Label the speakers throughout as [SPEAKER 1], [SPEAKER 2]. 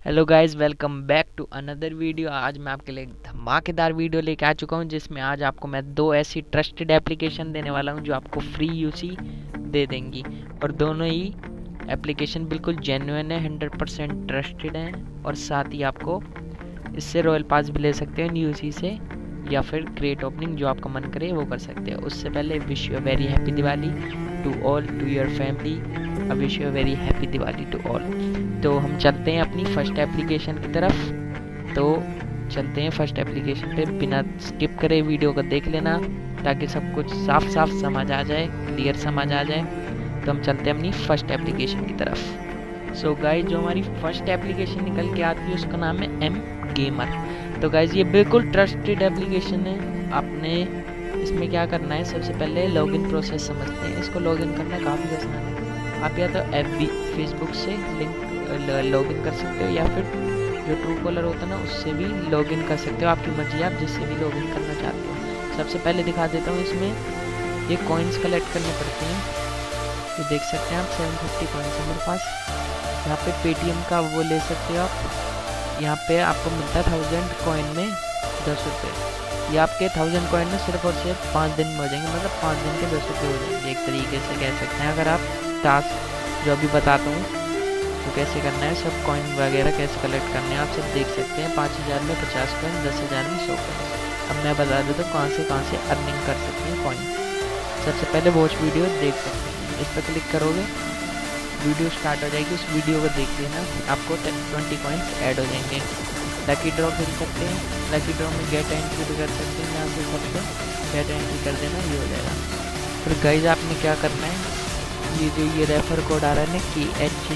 [SPEAKER 1] Hello guys, welcome back to another video. आज मैं आपके लिए एक धमाकेदार वीडियो लेके आ चुका हूं, जिसमें आज आपको मैं दो ऐसी ट्रस्टेड एप्लीकेशन देने वाला हूं जो आपको फ्री यूसी दे देंगी। और दोनों ही एप्लीकेशन बिल्कुल जेन्युइन है, 100% ट्रस्टेड हैं। और साथ ही आपको इससे रॉयल पास भी ले सकते हैं यूसी से, या फिर क्रिएट ओपनिंग जो आपका मन करे वो कर सकते हैं। उससे पहले wish you very happy Diwali to all, to your family. I wish you very happy Diwali to all. तो हम चलते हैं अपनी फर्स्ट एप्लीकेशन की तरफ। तो चलते हैं फर्स्ट एप्लीकेशन पे, बिना स्किप करे वीडियो को देख लेना ताकि सब कुछ साफ साफ समझ आ जाए, क्लियर समझ आ जाए। तो हम चलते हैं अपनी फर्स्ट एप्लीकेशन की तरफ। सो गाइज, जो हमारी फर्स्ट एप्लीकेशन निकल के आती है उसका नाम है एम गेमर। तो गाइज ये बिल्कुल ट्रस्टेड एप्लीकेशन है। आपने इसमें क्या करना है, सबसे पहले लॉगिन प्रोसेस समझते हैं। इसको लॉगिन करना काफ़ी आसान है। आप या तो FB फेसबुक से लिंक लॉगिन कर सकते हो, या फिर जो ट्रू कॉलर होता है ना उससे भी लॉगिन कर सकते हो। आपकी मर्जी, आप जिससे भी लॉगिन करना चाहते हो। सबसे पहले दिखा देता हूँ, इसमें ये कॉइन्स कलेक्ट करने पड़ते हैं। ये देख सकते हैं आप, 750 कॉइन्स है मेरे पास। यहाँ पे पेटीएम का वो ले सकते हो आप। यहाँ पे आपको मिलता है 1000 कॉइन में 10 रुपये। ये आपके 1000 कॉइन में सिर्फ और सिर्फ 5 दिन में हो जाएंगे, मतलब 5 दिन के 10 रुपये हो जाएंगे, एक तरीके से कह सकते हैं। अगर आप टास्क जो अभी बताता हूँ तो कैसे करना है, सब कॉइन वगैरह कैसे कलेक्ट करने हैं आप सब देख सकते हैं। 5000 में 50 कॉइन, 10,000 में 100 कॉइन। अब मैं बता देता हूँ कहाँ से अर्निंग कर सकते हैं कॉइन। सबसे पहले वॉच वीडियो देख सकते हैं, इस पर क्लिक करोगे वीडियो स्टार्ट हो जाएगी। उस वीडियो को देख लेना, आपको 20 कॉइन्स ऐड हो जाएंगे। लकी ड्रॉ खेल सकते हैं, लकी ड्रॉ में गेट एंट्री भी कर सकते हैं। यहाँ से सबसे गेट एंट्री कर देना, ये हो जाएगा। फिर गाइज आपने क्या करना है, ये जो ये रेफर कोड आ रहा है ना कि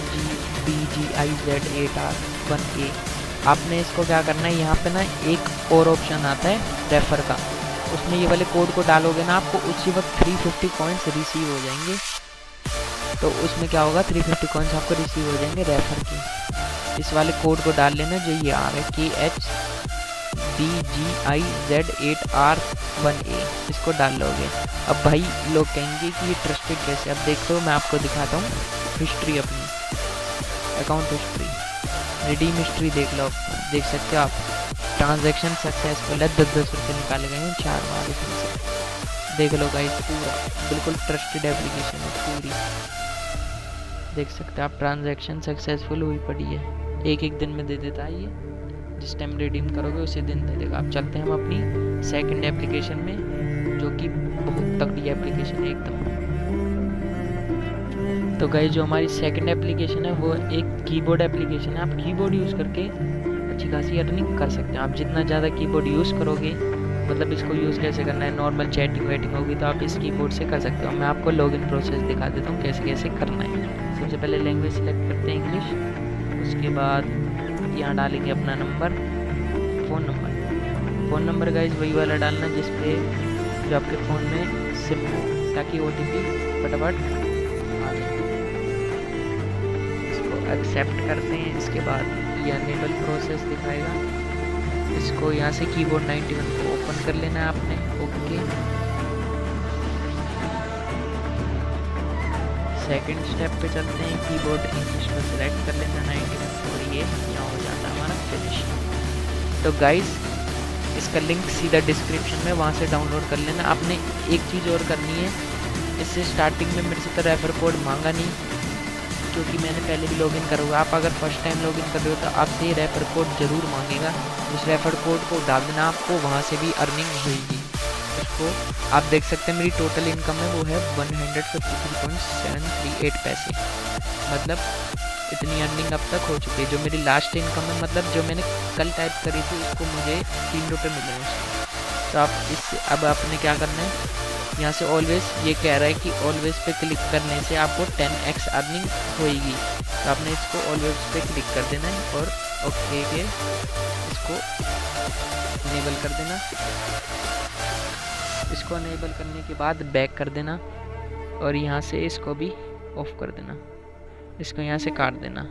[SPEAKER 1] HGBGIZ8R1A, आपने इसको क्या करना है, यहाँ पे ना एक और ऑप्शन आता है रेफर का, उसमें ये वाले कोड को डालोगे ना, आपको उसी वक्त 350 कॉइन्स रिसीव हो जाएंगे। तो उसमें क्या होगा, 350 कॉइन्स आपको रिसीव हो जाएंगे रेफर की। इस वाले कोड को डाल लेना जो ये आ रहा है KHBGIZ8R1A, इसको डाल लोगे। अब भाई लोग कहेंगे कि ये ट्रस्टेड कैसे। अब देखते हो, मैं आपको दिखाता हूँ हिस्ट्री, अपनी अकाउंट हिस्ट्री, रिडीम हिस्ट्री देख लो। देख सकते हो आप, ट्रांजैक्शन सक्सेसफुल है, 10-10 रुपये निकाले गए हैं 4 बार इसमें से। देख लो गाइस, पूरा बिल्कुल ट्रस्टेड एप्लीकेशन है पूरी। देख सकते हैं आप, ट्रांजैक्शन सक्सेसफुल हुई पड़ी है, एक दिन में दे देता है ये। जिस टाइम रिडीम करोगे उसी दिन दे देगा। अब चलते हैं हम अपनी सेकंड एप्लीकेशन में, जो कि बहुत तगड़ी एप्लीकेशन है एकदम। तो गाइस, जो हमारी सेकंड एप्लीकेशन है वो एक कीबोर्ड एप्लीकेशन है। आप कीबोर्ड यूज़ करके अच्छी खासी अर्निंग कर सकते हैं। आप जितना ज़्यादा कीबोर्ड यूज़ करोगे, मतलब इसको यूज़ कैसे करना है, नॉर्मल चैटिंग वेटिंग होगी तो आप इस कीबोर्ड से कर सकते हो। मैं आपको लॉगिन प्रोसेस दिखा देता हूँ कैसे कैसे करना है। सबसे पहले लैंग्वेज सेलेक्ट करते हैं इंग्लिश। उसके बाद यहाँ डालेंगे अपना नंबर, फ़ोन नंबर गाइज वही वाला डालना जिस पे जो आपके फ़ोन में सिम हो, ताकि OTP फटाफट आ जाए। इसको एक्सेप्ट करते हैं। इसके बाद ये अनेबल प्रोसेस दिखाएगा। इसको यहाँ से कीबोर्ड 91 को ओपन कर लेना है आपने। ओके, सेकंड स्टेप पे चलते हैं। कीबोर्ड इंग्लिश को सिलेक्ट कर लेना 91, और ये यहाँ हो जाता है हमारा फिनिश। तो गाइस, इसका लिंक सीधा डिस्क्रिप्शन में, वहाँ से डाउनलोड कर लेना। आपने एक चीज़ और करनी है, इससे स्टार्टिंग में मेरे से तो रेफर कोड मांगा नहीं, क्योंकि मैंने पहले भी लॉगिन करा हुआ। आप अगर फर्स्ट टाइम लॉगिन कर रहे हो तो आपसे ये रेफर कोड ज़रूर मांगेगा। उस रेफर कोड को डाल देना, आपको वहाँ से भी अर्निंग होगी। उसको आप देख सकते हैं, मेरी टोटल इनकम है वो है 153.738 पैसे, मतलब इतनी अर्निंग अब तक हो चुकी है। जो मेरी लास्ट इनकम है, मतलब जो मैंने कल टाइप करी थी, उसको मुझे 3 रुपये मिले हैं उसमें। तो आप इससे अब आपने क्या करना है, यहाँ से ऑलवेज, ये कह रहा है कि ऑलवेज पे क्लिक करने से आपको 10x अर्निंग होएगी। तो आपने इसको ऑलवेज पे क्लिक कर देना है और ओके के इसको इनेबल कर देना। इसको इनेबल करने के बाद बैक कर देना, और यहाँ से इसको भी ऑफ कर देना। इसको यहाँ से काट देना।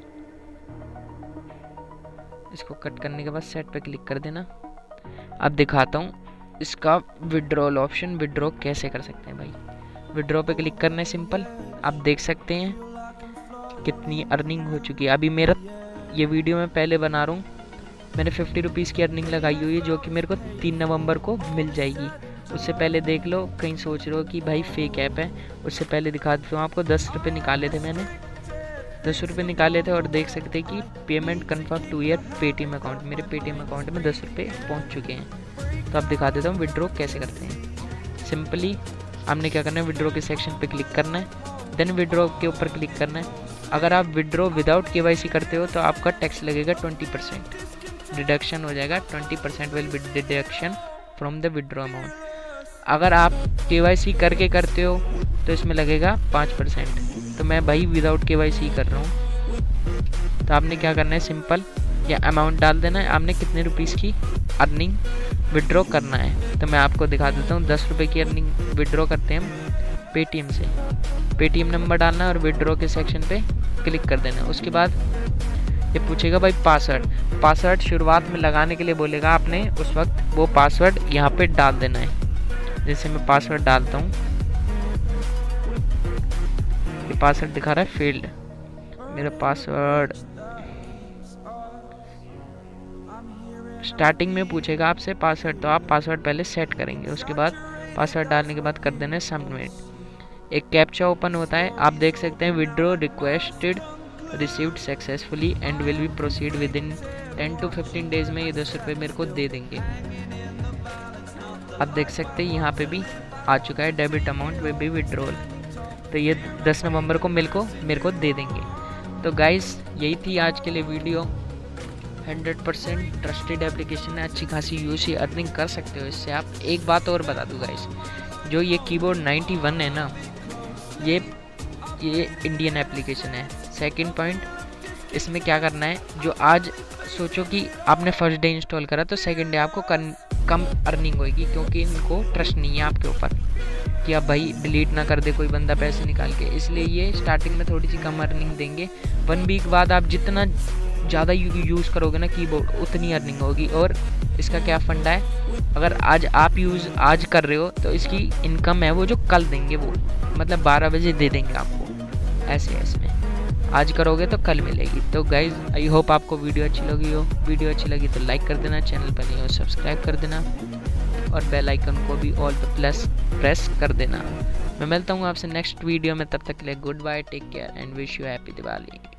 [SPEAKER 1] इसको कट करने के बाद सेट पे क्लिक कर देना। अब दिखाता हूँ इसका विड्रॉल ऑप्शन, विड्रॉ कैसे कर सकते हैं भाई। विड्रॉ पे क्लिक करना है सिंपल। आप देख सकते हैं कितनी अर्निंग हो चुकी है। अभी मेरा ये वीडियो मैं पहले बना रहा हूँ, मैंने 50 रुपीज़ की अर्निंग लगाई हुई है जो कि मेरे को 3 नवंबर को मिल जाएगी। उससे पहले देख लो, कहीं सोच रहे हो कि भाई फेक ऐप है, उससे पहले दिखा देता हूँ आपको। 10 रुपये निकाले थे मैंने, 10 रुपये निकाले थे और देख सकते हैं कि payment confirm to your Paytm account. मेरे पेटीएम अकाउंट में 10 रुपये पहुँच चुके हैं। तो अब दिखा देता हूँ विड्रॉ कैसे करते हैं। सिंपली आपने क्या करना है, विड्रॉ के सेक्शन पे क्लिक करना है, देन विड्रॉ के ऊपर क्लिक करना है। अगर आप विड्रॉ विदाउट KYC करते हो तो आपका टैक्स लगेगा 20%, डिडक्शन हो जाएगा 20% will be deduction from the withdraw amount. अगर आप KYC करके करते हो तो इसमें लगेगा 5%। तो मैं भाई विदाउट KYC कर रहा हूँ। तो आपने क्या करना है, सिंपल या अमाउंट डाल देना है, आपने कितने रुपीज़ की अर्निंग विड्रॉ करना है। तो मैं आपको दिखा देता हूँ, 10 रुपये की अर्निंग विड्रॉ करते हैं हम पेटीएम से। पेटीएम नंबर डालना है और विड्रॉ के सेक्शन पे क्लिक कर देना है। उसके बाद ये पूछेगा भाई पासवर्ड शुरुआत में लगाने के लिए बोलेगा, आपने उस वक्त वो पासवर्ड यहाँ पे डाल देना है। जैसे मैं पासवर्ड डालता हूँ, ये पासवर्ड दिखा रहा है फील्ड, मेरा पासवर्ड स्टार्टिंग में पूछेगा आपसे पासवर्ड, तो आप पासवर्ड पहले सेट करेंगे। उसके बाद पासवर्ड डालने के बाद कर देना है सबमिट। एक कैप्चा ओपन होता है, आप देख सकते हैं withdraw requested received successfully and will be proceed within 10 to 15 days में ये 10 रुपये मेरे को दे देंगे। आप देख सकते हैं यहाँ पे भी आ चुका है, debit amount will be withdrawal. तो ये 10 नवंबर को मेरे को दे देंगे। तो गाइस यही थी आज के लिए वीडियो। 100% ट्रस्टेड एप्लीकेशन है, अच्छी खासी यूसी अर्निंग कर सकते हो इससे आप। एक बात और बता दूँ गाइस, जो ये कीबोर्ड 91 है ना, ये इंडियन एप्लीकेशन है। सेकंड पॉइंट, इसमें क्या करना है, जो आज सोचो कि आपने फर्स्ट डे इंस्टॉल करा तो सेकंड डे आपको कम अर्निंग होगी, क्योंकि इनको ट्रस्ट नहीं है आपके ऊपर कि आप भाई डिलीट ना कर दे कोई बंदा पैसे निकाल के। इसलिए ये स्टार्टिंग में थोड़ी सी कम अर्निंग देंगे। 1 वीक बाद आप जितना ज़्यादा यूज़ करोगे ना कीबोर्ड, उतनी अर्निंग होगी। और इसका क्या फंडा है, अगर आज आप यूज़ आज कर रहे हो तो इसकी इनकम है वो जो कल देंगे, वो मतलब 12 बजे दे देंगे आपको। ऐसे इसमें आज करोगे तो कल मिलेगी। तो गाइज आई होप आपको वीडियो अच्छी लगी हो। वीडियो अच्छी लगी तो लाइक कर देना, चैनल पर नहीं हो सब्सक्राइब कर देना और बेल आइकन को भी ऑल पे प्रेस कर देना। मैं मिलता हूँ आपसे नेक्स्ट वीडियो में, तब तक के लिए goodbye, take care and wish you happy Diwali.